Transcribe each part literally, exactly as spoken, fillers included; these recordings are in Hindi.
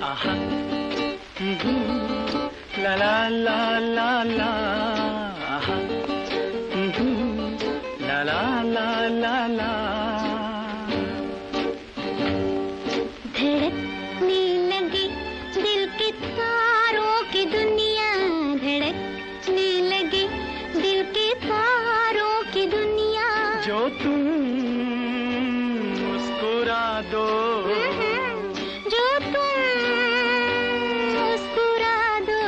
आहा, ला ला ला ला ला, आहा, ला ला ला ला ला। धड़कने लगी दिल के तारों की दुनिया, धड़कने लगी दिल के तारों की दुनिया। जो तुम मुस्कुरा दो, जो तुम मुस्कुरा दो,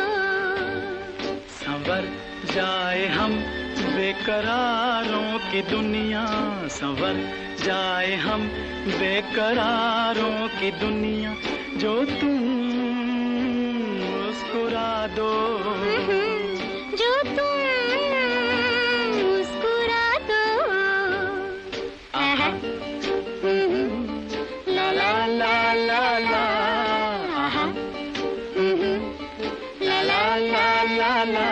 संवर जाए हम बेकरारों की दुनिया, संवर जाए हम बेकरारों की दुनिया। जो तुम मुस्कुरा दो, जो तुम मुस्कुरा दो, आहा, ला ला ला ला ला, आहा, ला ला ला ला ला।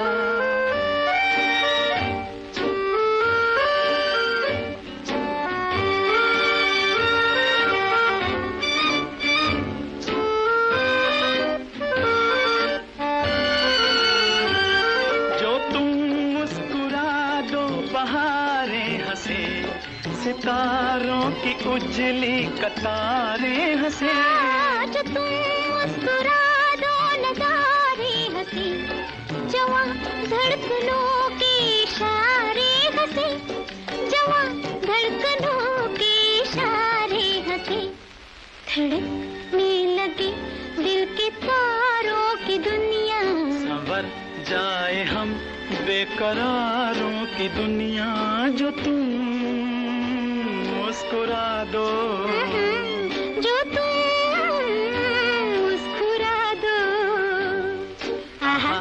बहारें हंसे, सितारों की उजली कतारें हंसे। जो तुम मुस्कुरा दो नजारे हंसे, जवां धड़कनों के इशारे हंसे, जवां धड़कनों के इशारे हंसे। धड़कने लगी दिल के तारों की दुनिया, संवर जाए हम बेकरारों की दुनिया। जो तुम मुस्कुरा दो, जो तुम मुस्कुरा दो, आहा,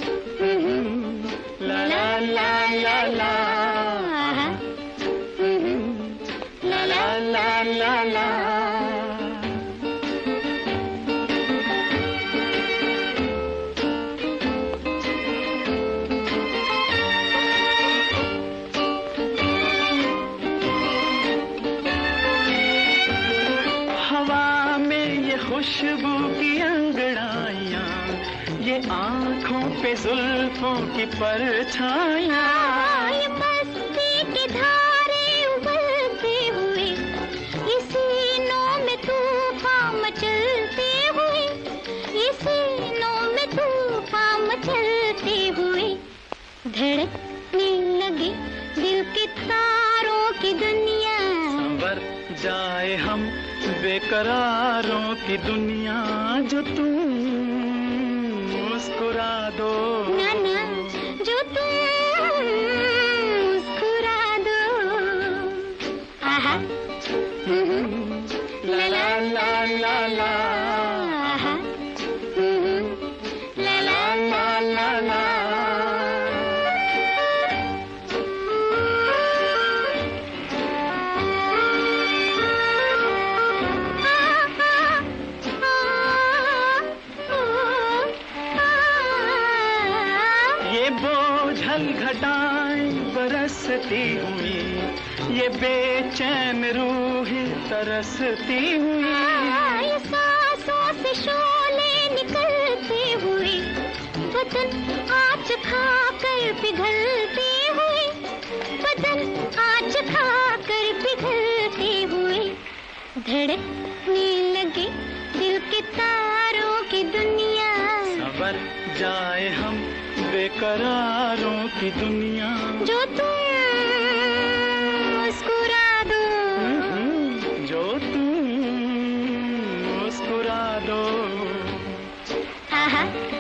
ला ला ला ला ला, आहा, ला ला ला ला ला। खुशबू की अंगड़ाइयाँ, ये आँखों पे जुल्फों की परछाइयाँ, ये मस्ती की धारे उबलते हुए, ये सीनों में तूफान मचलते हुए, ये सीनों में तूफान मचलते हुए। धड़कने लगी दिल के तारों की दुनिया, संवर जाए हम बेकरारों की दुनिया। जो तुम मुस्कुरा दो, ना ना, जो तुम मुस्कुरा दो, आहा, ला ला ला ला ला, आहा, ला ला ला ला ला। बोझल घटाएं बरसती हुई, ये बेचैन रूहें तरसती हुई, ये सांसों से शोले निकलते हुए, बदन आज खाकर पिघलते हुए, बदन आज खाकर पिघलते हुए। धड़कने लगे दिल के तारों की दुनिया, संवर जाए हम बेकरारों की दुनिया। जो तुम मुस्कुरा दो, जो तुम मुस्कुरा दो, आहा।